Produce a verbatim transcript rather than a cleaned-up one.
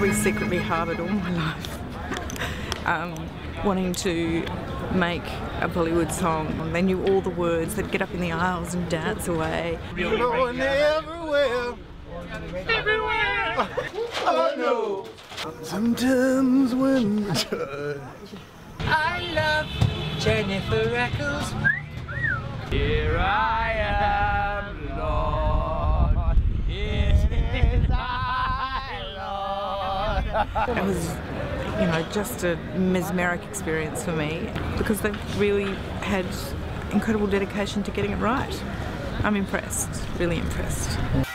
probably secretly harboured all my life, um, wanting to make a Bollywood song. They knew all the words, they'd get up in the aisles and dance away. You're going everywhere. Everywhere. Oh no. Sometimes when we touch. I love Jennifer Eccles. Here I am, Lord. Here I, Lord. It was, you know, just a mesmeric experience for me because they really had incredible dedication to getting it right. I'm impressed, really impressed.